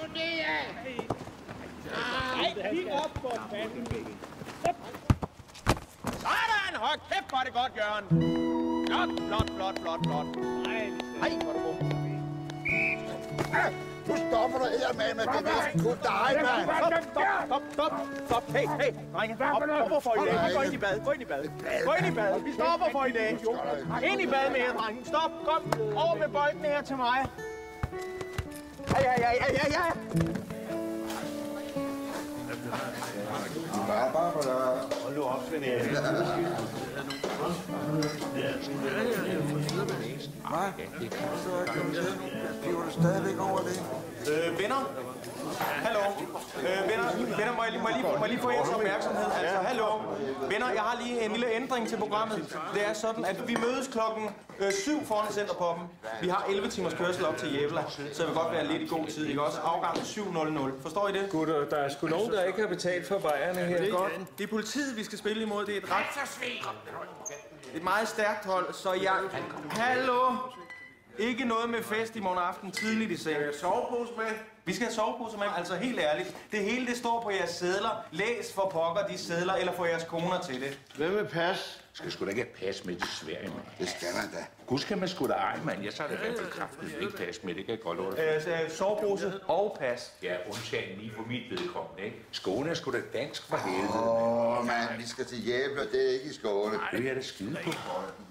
nu nedad! Nej, kig op for fanden. Sådan! Hold kæft, hvor er det godt, Jørgen! Flot. Ej, hvor er du god. Du stopper dig eddermame med det der skud dig, mand! Stop. Hey, drenge. Hvorfor for i dag? Gå ind i bad. Vi stopper for i dag. Ind i bad med jer, drenge. Stop, kom. Over med bolden her til mig. Ja. Hold nu op, Svend Erik. Bliver du stadigvæk over det? Venner? Hallo? Venner, må jeg lige få jeres opmærksomhed? Altså, hallo? Venner, jeg har lige en lille ændring til programmet. Det er sådan, at vi mødes klokken 7 foran Centerpoppen. Vi har 11 timers kørsel op til Jævla, så det vil godt være lidt i god tid, ikke også? Afgang 7:00. Forstår I det? Gutter, der er sgu nogen, der ikke har betalt for bajerne her. Godt. Det er politiet, vi skal spille imod. Det er et meget stærkt hold, så jeg... Hallo? Ikke noget med fest i morgen aften tidligt i seng. Sovepose med? Vi skal have sovepose med, altså helt ærligt. Det hele det står på jeres sedler. Læs for pokker de sedler, eller få jeres koner til det. Hvem med pas? Skal sgu da ikke have pas med til Sverige, mand. Det skal man da. Gud skal man sgu da ej, mand. Jeg så er det i hvert fald kraftigt ikke pas med. Det kan jeg godt love dig. Sovepose og pas. Ja, undtagen lige for mit vedkommende, ikke? Skåne er sgu da dansk for helvede. Mand, vi skal til Jævla, det er ikke i Skåne. Det er da skide på.